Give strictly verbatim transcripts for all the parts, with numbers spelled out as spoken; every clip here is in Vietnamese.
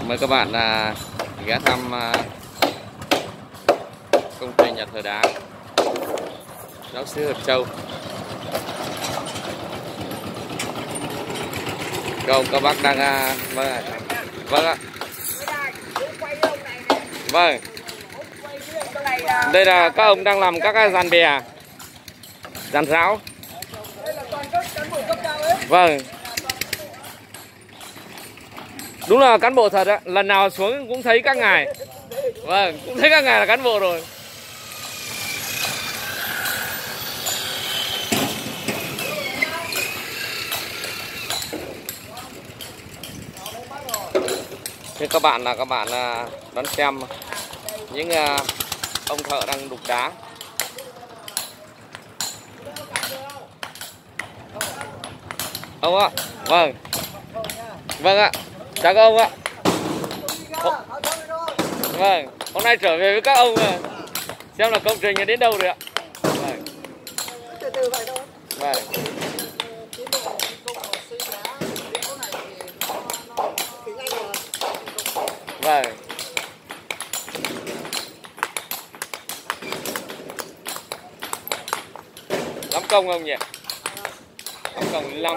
Mời các bạn à, ghé thăm à, công trình nhà thờ đá giáo xứ Hợp Châu. Các các bác đang à, vâng ạ. Vâng ạ. Vâng. Đây là các ông đang làm các dàn bè, dàn giáo. Vâng. Đúng là cán bộ thật ạ. Lần nào xuống cũng thấy các ngài. Vâng, cũng thấy các ngài là cán bộ rồi. Thế các bạn là các bạn đón xem những ông thợ đang đục đá. Ông ạ. Vâng. Vâng ạ. Chào các ông ạ. Vâng. Hôm nay trở về với các ông xem là công trình đến đâu rồi ạ. Vâng. Từ từ vậy thôi. Vâng. Vâng. Lắm công không nhỉ? Lắm công lắm.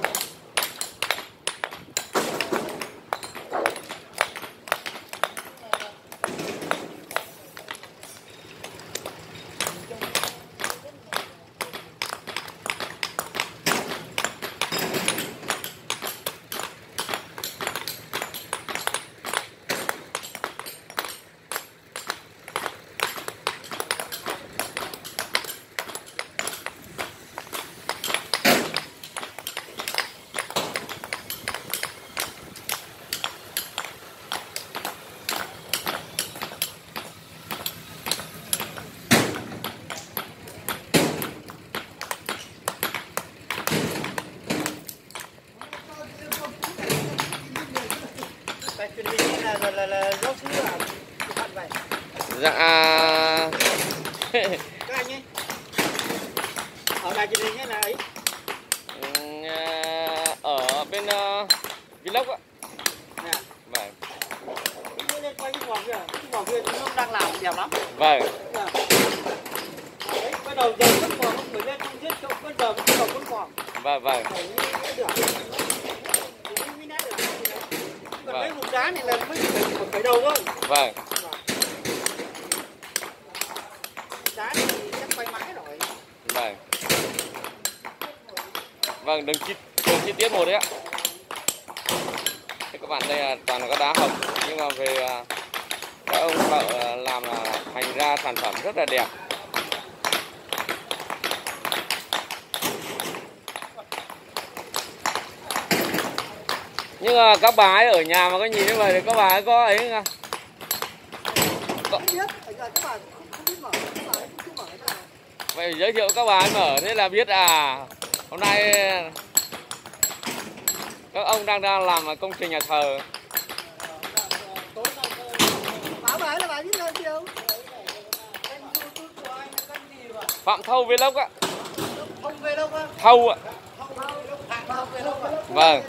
Truyền hình là là là, là giáo sư à? Bạn vậy. Dạ. Các anh ấy. Ở đài truyền hình hay là ấy? Ở bên uh, Vlog ạ. Nè. Vâng. Cứ lên quay cái vòng kia, cái vòng kia nó đang làm đẹp lắm. Vâng. Đấy, bắt đầu giờ vẫn còn nó mới lên không giết chỗ, bây giờ vẫn còn vẫn còn. Vâng vâng. Còn mấy vùng đá này là mới phải đầu thôi. Vâng. Đá thì chắc quay mãi rồi. Vâng. Vâng, đường chi, đường chi tiết một đấy ạ. Thế các bạn đây là toàn là các đá hồng, nhưng mà về các ông thợ làm là thành ra sản phẩm rất là đẹp. Nhưng mà các bà ấy ở nhà mà có nhìn như vậy thì các bà ấy có ấy không? Có... Vậy giới thiệu các bà ấy mở thế là biết à. Hôm nay các ông đang đang làm công trình nhà thờ. Phạm Thâu Vlog ạ. Thâu ạ. Vâng.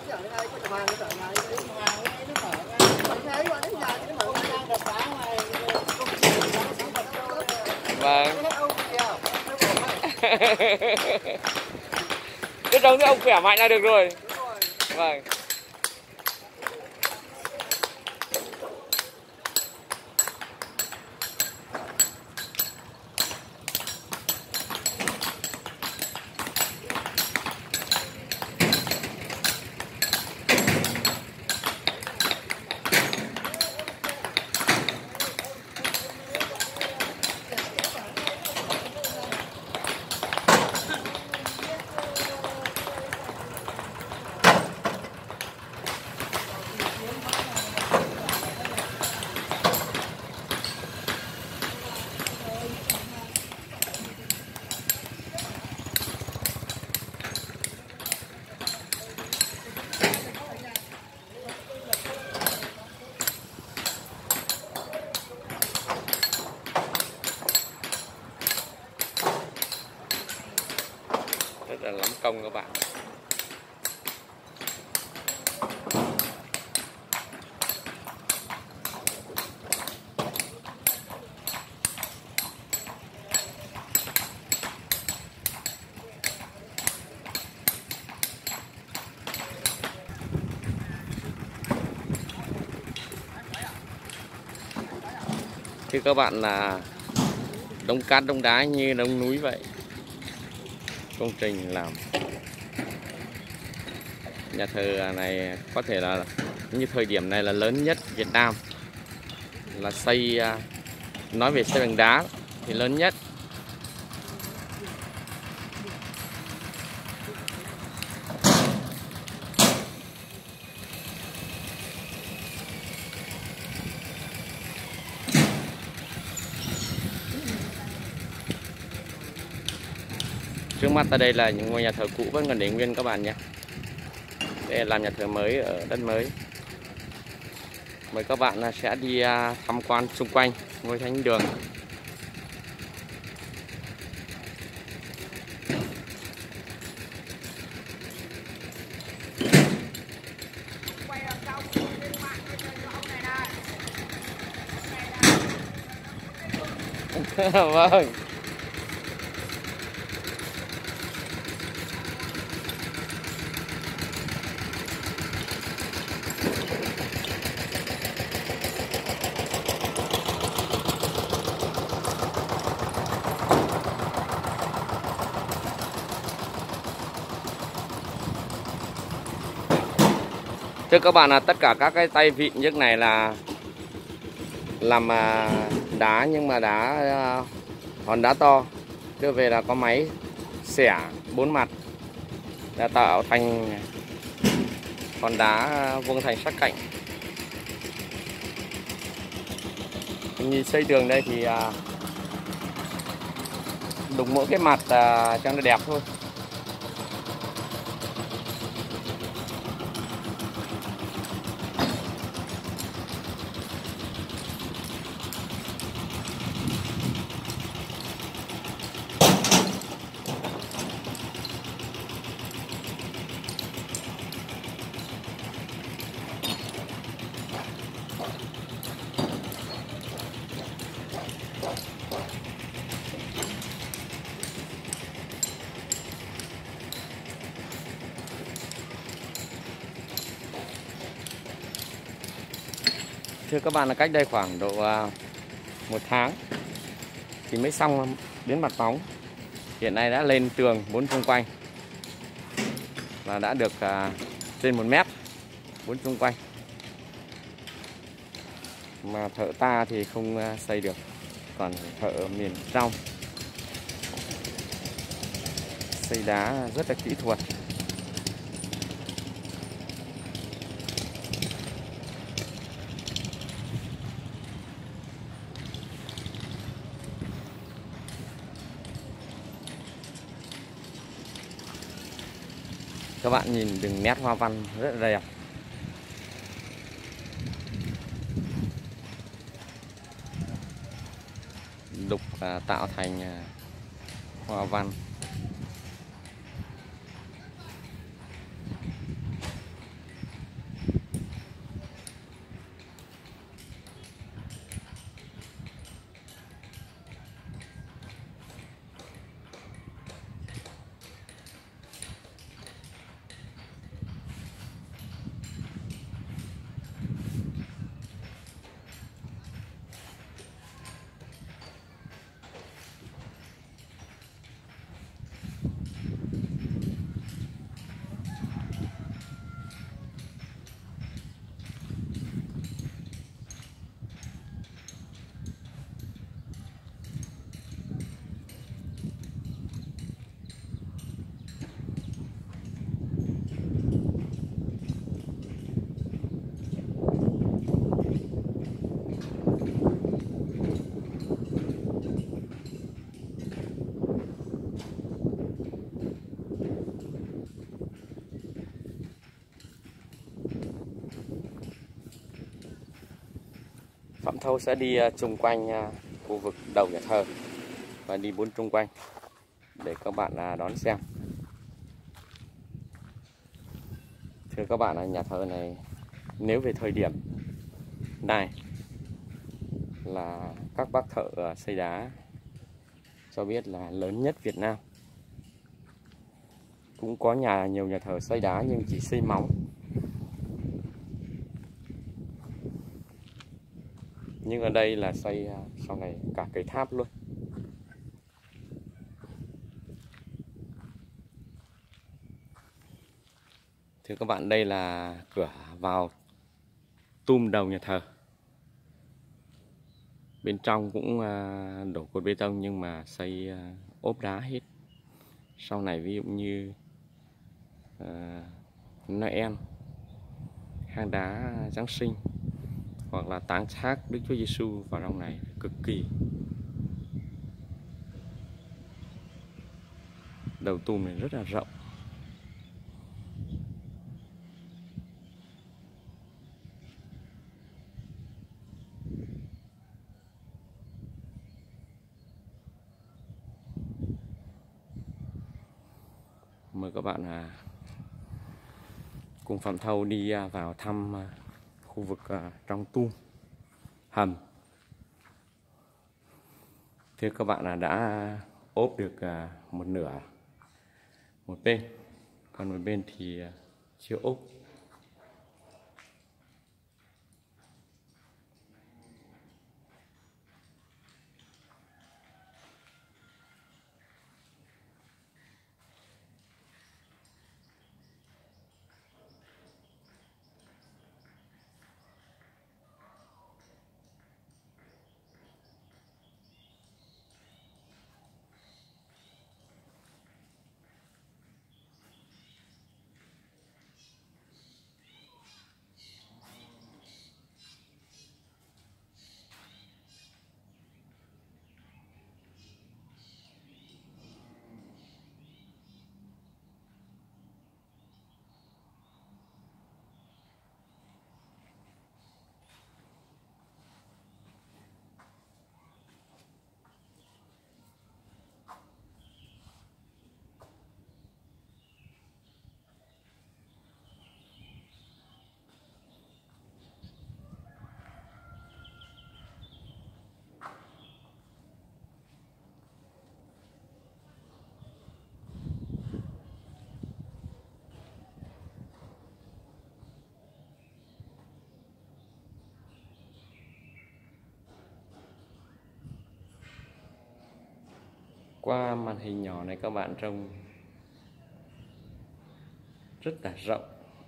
Vâng. Cứ giống như ông khỏe mạnh là được rồi. Vâng. rất là lắm công các bạn. Thưa các bạn là đống cát đống đá như đống núi vậy. Công trình làm nhà thờ này có thể là như thời điểm này là lớn nhất Việt Nam, là xây, nói về xây bằng đá thì lớn nhất. Trước mắt ở đây là những ngôi nhà thờ cũ vẫn còn để nguyên các bạn nhé. Đây là làm nhà thờ mới ở đất mới. Mời các bạn sẽ đi tham quan xung quanh ngôi thánh đường. Vâng. Thưa các bạn là tất cả các cái tay vịn nhức này là làm đá, nhưng mà đá hòn đá to đưa về là có máy xẻ bốn mặt đã tạo thành hòn đá vuông thành sắc cạnh. Như xây tường đây thì đục mỗi cái mặt cho nó đẹp thôi. Thưa các bạn là cách đây khoảng độ một tháng thì mới xong đến mặt móng. Hiện nay đã lên tường bốn xung quanh và đã được trên một mét bốn xung quanh. Mà thợ ta thì không xây được, còn thợ miền trong xây đá rất là kỹ thuật. Các bạn nhìn từng nét hoa văn rất là đẹp. Đục tạo thành hoa văn. Phạm Thâu sẽ đi chung quanh khu vực đầu nhà thờ và đi bốn chung quanh để các bạn đón xem. Thưa các bạn là nhà thờ này nếu về thời điểm này là các bác thợ xây đá cho biết là lớn nhất Việt Nam. Cũng có nhà nhiều nhà thờ xây đá nhưng chỉ xây móng. Nhưng ở đây là xây sau này cả cái tháp luôn. Thưa các bạn, đây là cửa vào tum đầu nhà thờ. Bên trong cũng đổ cột bê tông nhưng mà xây ốp đá hết. Sau này ví dụ như uh, Noel, hang đá Giáng sinh hoặc là táng xác Đức Chúa Giêsu vào trong này cực kỳ. Đầu tum này rất là rộng. Mời các bạn à, cùng Phạm Thâu đi vào thăm khu vực trong tum hầm. Thế các bạn là đã ốp được một nửa một bên, còn một bên thì chưa ốp. Qua màn hình nhỏ này các bạn trông rất là rộng.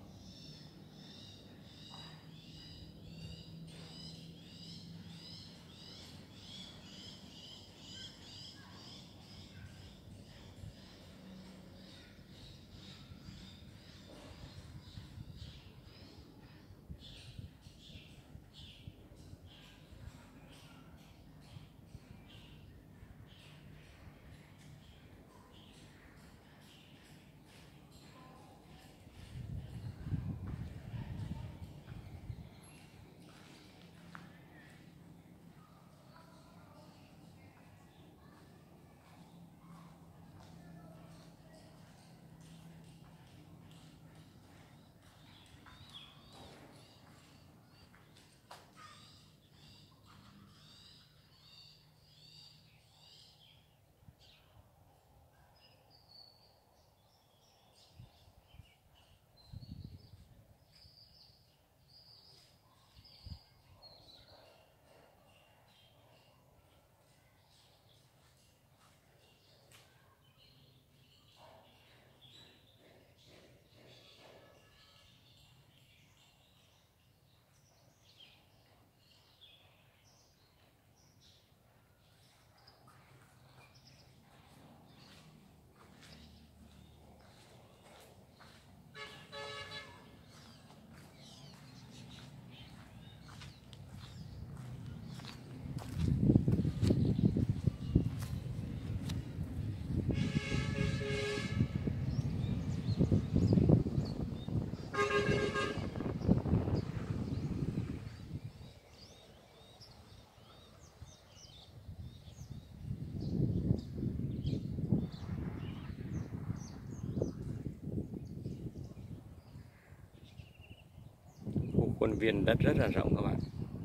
Khuôn viên đất rất là rộng các bạn,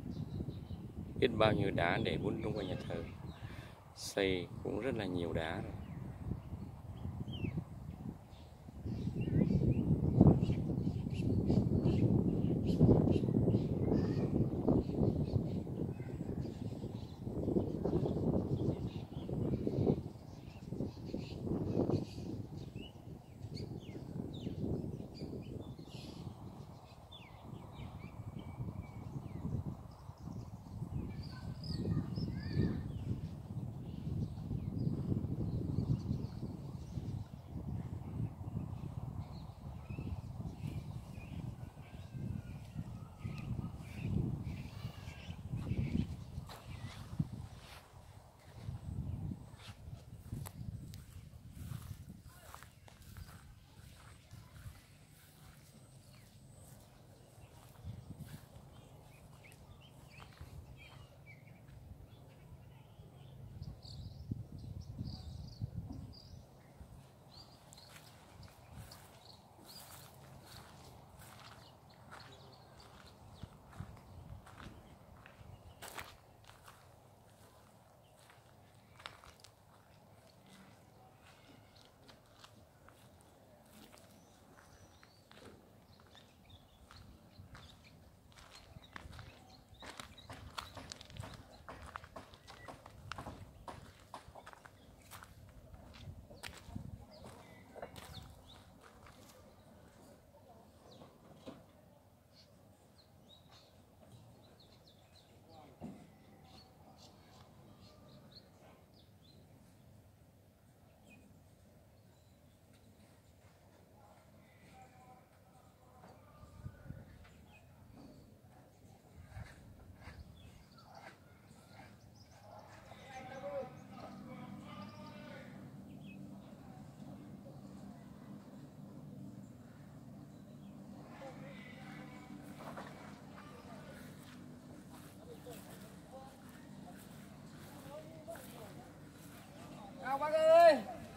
biết bao nhiêu đá để vun tung quanh nhà thờ, xây cũng rất là nhiều đá rồi.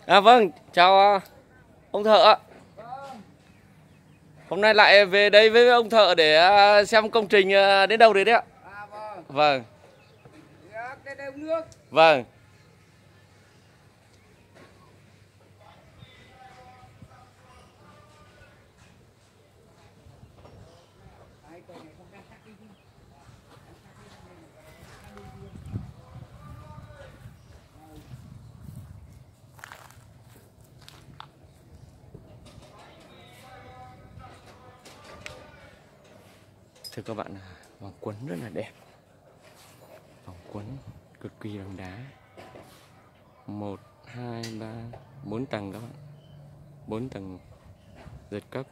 À vâng, chào ông thợ ạ. Hôm nay lại về đây với ông thợ để xem công trình đến đâu rồi đấy ạ. À vâng. Vâng. Đây đây uống nước. Vâng. Thưa các bạn, vòng quấn rất là đẹp. Vòng quấn cực kỳ bằng đá. Một, hai, ba, bốn tầng các bạn. Bốn tầng giật cấp.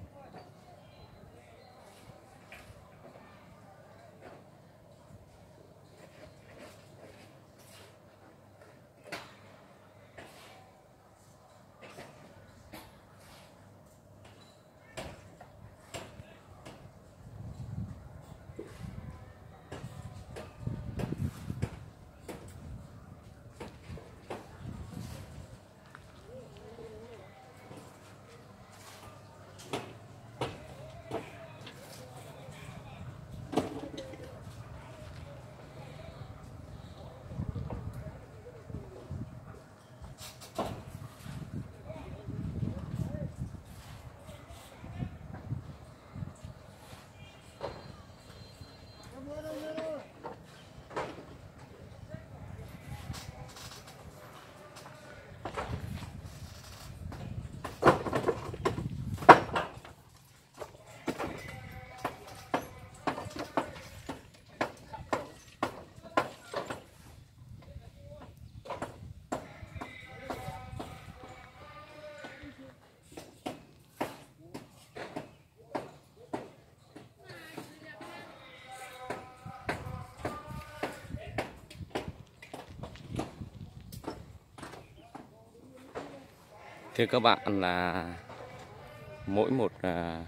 Thưa các bạn là mỗi một à,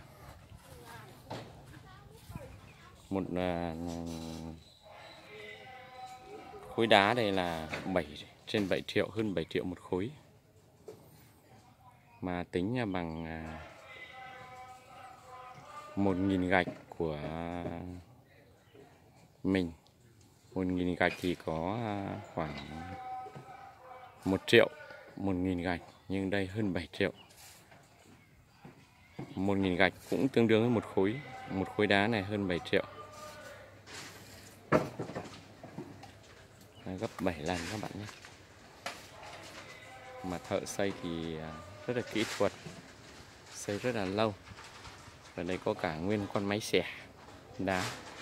một à, khối đá đây là bảy trên bảy triệu, hơn bảy triệu một khối. Mà tính bằng à, một nghìn gạch của mình. Một nghìn gạch thì có à, khoảng một triệu một nghìn gạch, nhưng đây hơn bảy triệu. Một nghìn gạch cũng tương đương với một khối, một khối đá này hơn bảy triệu. Gấp bảy lần các bạn nhé. Mà thợ xây thì rất là kỹ thuật, xây rất là lâu. Ở đây có cả nguyên con máy xẻ đá.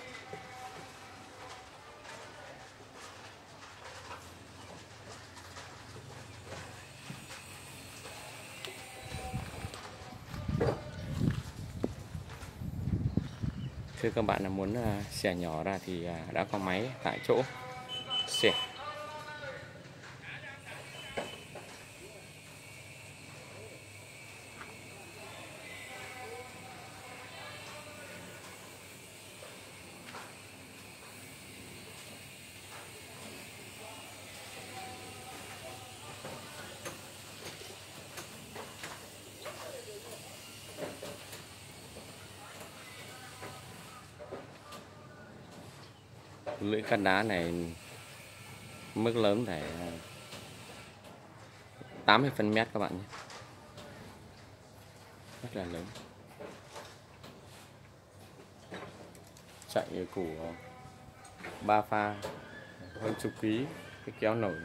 Thưa các bạn, là muốn xẻ nhỏ ra thì đã có máy tại chỗ xẻ. Lưỡi cắt đá này mức lớn phải tám mươi phân mét các bạn nhé, rất là lớn. Chạy củ ba pha hơn chục ký, cái kéo nổi.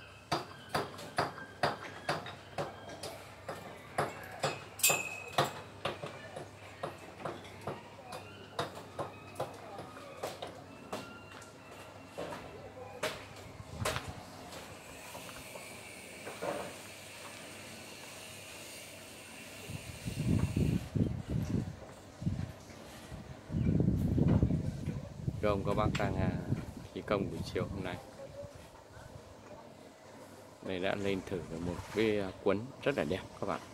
Gồm có bác đang thi công buổi chiều hôm nay. Đây đã lên thử một cái cuốn rất là đẹp các bạn.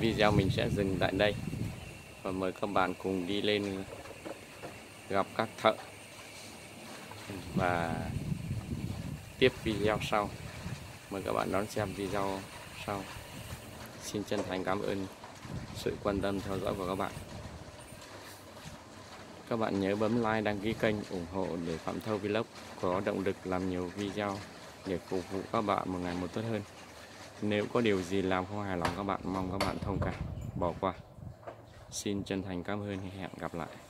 video mình sẽ dừng tại đây và mời các bạn cùng đi lên gặp các thợ và tiếp video sau. Mời các bạn đón xem video sau. Xin chân thành cảm ơn sự quan tâm theo dõi của các bạn. Các bạn nhớ bấm like, đăng ký kênh, ủng hộ để Phạm Thâu Vlog có động lực làm nhiều video để phục vụ các bạn một ngày một tốt hơn. Nếu có điều gì làm không hài lòng các bạn, mong các bạn thông cảm, bỏ qua. Xin chân thành cảm ơn, hẹn gặp lại.